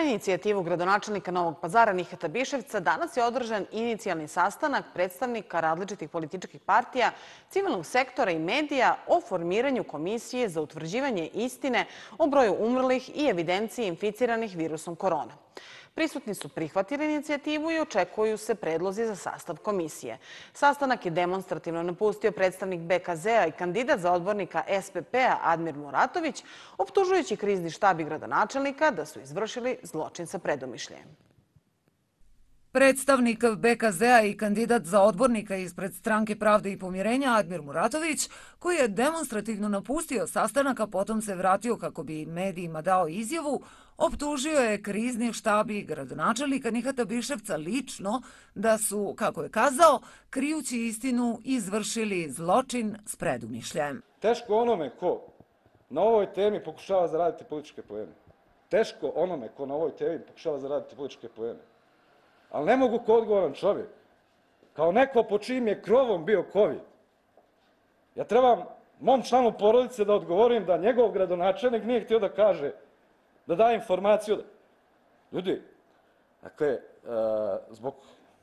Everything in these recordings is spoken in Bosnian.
inicijativu gradonačelnika Novog Pazara Nihata Biševca danas je održan inicijalni sastanak predstavnika različitih političkih partija, civilnog sektora i medija o formiranju komisije za utvrđivanje istine o broju umrlih i evidenciji inficiranih virusom korona. Prisutni su prihvatili inicijativu i očekuju se predlozi za sastav komisije. Sastanak je demonstrativno napustio predstavnik BKZ-a i kandidat za odbornika SPP-a Admir Muratović, optužujući krizni štab i gradonačelnika da su izvršili zločin sa predumišljajem. Predstavnik BKZ-a i kandidat za odbornika ispred Stranke pravde i pomirenja Admir Muratović, koji je demonstrativno napustio sastanak, a potom se vratio kako bi medijima dao izjavu, optužio je krizni štab i gradonačelnika Nihata Biševca lično da su, kako je kazao, krijući istinu, izvršili zločin s predumišljajem. Teško onome ko na ovoj temi pokušava zaraditi političke poene. Teško onome ko na ovoj temi pokušava zaraditi političke poene. Ali ne mogu kao odgovoran čovjek, kao neko po čijim je krovom bio COVID. Ja trebam mom članu porodice da odgovorim da njegov gradonačelnik nije htio da kaže, da daje informaciju. Ljudi, dakle, zbog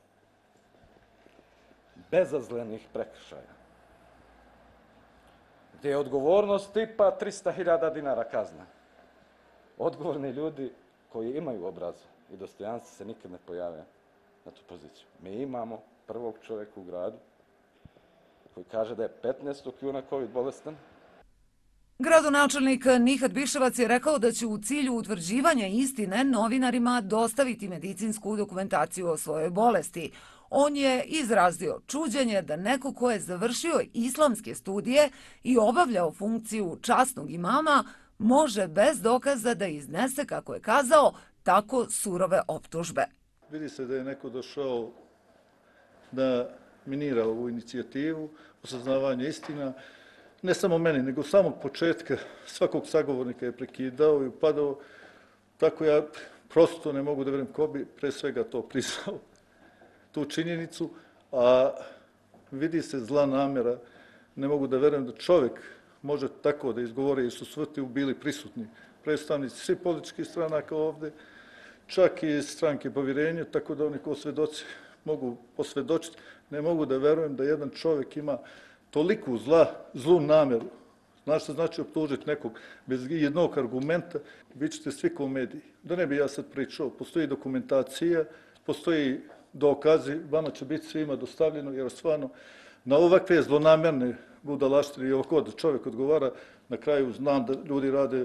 bezazlenih prekršaja, gdje je odgovornost tipa 300.000 dinara kazna, odgovorni ljudi koji imaju obraza i dostojanstvo se nikad ne pojave na tu poziciju. Mi imamo prvog čovjeka u gradu koji kaže da je 15. juna COVID bolestan. Gradonačelnik Nihat Biševac je rekao da će u cilju utvrđivanja istine novinarima dostaviti medicinsku dokumentaciju o svojoj bolesti. On je izrazio čuđenje da neko ko je završio islamske studije i obavljao funkciju časnog imama može bez dokaza da iznese, kako je kazao, tako surove optužbe. Vidi se da je neko došao da minira ovu inicijativu, osaznavanje istina. Ne samo meni, nego samog početka svakog sagovornika je prekidao i upadao. Tako ja prosto ne mogu da verujem ko bi pre svega to priznao, tu činjenicu, a vidi se zla namjera. Ne mogu da verujem da čovjek može tako da izgovori, jer su svi bili prisutni predstavnici svih političkih stranaka ovde, čak i stranke povjerenja, tako da oni kao svedoci mogu posvjedočiti. Ne mogu da verujem da jedan čovjek ima toliku zlu namjeru. Znaš što znači optužiti nekog bez jednog argumenta? Vi ćete svi kao mediji. Da ne bi ja sad pričao, postoji dokumentacija, postoji dokazi, vama će biti svima dostavljeno, jer stvarno na ovakve zlonamjerne budalaštine i ovako da čovjek odgovara, na kraju znam da ljudi rade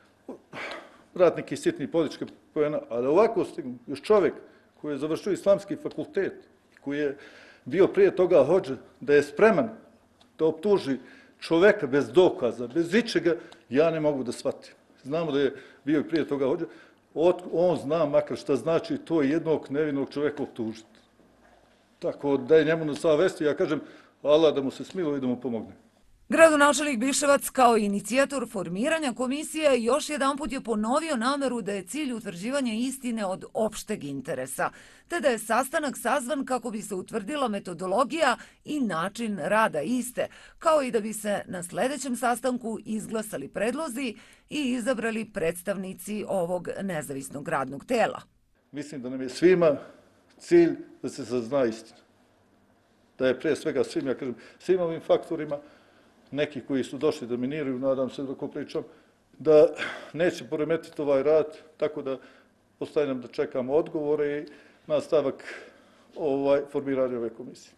neki sitni političke poena, ali ovako stignu još čovjek koji je završio islamski fakultet, koji je bio prije toga hodža, da je spreman da optuži čoveka bez dokaza, bez ičega, ja ne mogu da shvatim. Znamo da je bio i prije toga hodža, on zna makar šta znači to jednog nevinog čoveka optužiti. Tako da je njemu na savesti, ja kažem, Allah da mu se smiluje i da mu pomogne. Gradonačelnik Biševac kao inicijator formiranja komisije još jedanput je ponovio nameru da je cilj utvrđivanja istine od opšteg interesa, te da je sastanak sazvan kako bi se utvrdila metodologija i način rada iste, kao i da bi se na sljedećem sastanku izglasali predlozi i izabrali predstavnici ovog nezavisnog radnog tela. Mislim da nam je svima cilj da se sazna istina. Da je pre svega svim, ja kažem, svim ovim faktorima, neki koji su došli da miniraju, nadam se dok pričam, da neće poremetiti ovaj rad, tako da ostaje nam da čekamo odgovore i nastavak formiranja ove komisije.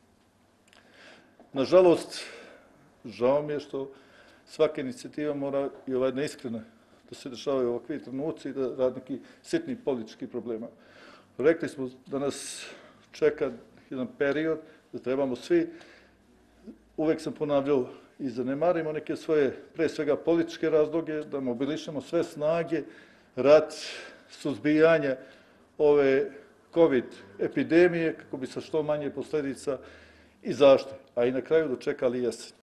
Nažalost, žao mi je što svaka inicijativa mora i ova jedna iskrena da se dešavaju ovakvi trenuci i da radi neki sitni politički problema. Rekli smo da nas čeka jedan period, da trebamo svi, uvek sam ponavljao, i zanemarimo neke svoje, pre svega, političke razloge, da mobilišemo sve snage, rad suzbijanja ove COVID epidemije, kako bi sa što manje posljedica izašli, a i na kraju dočekali jesen.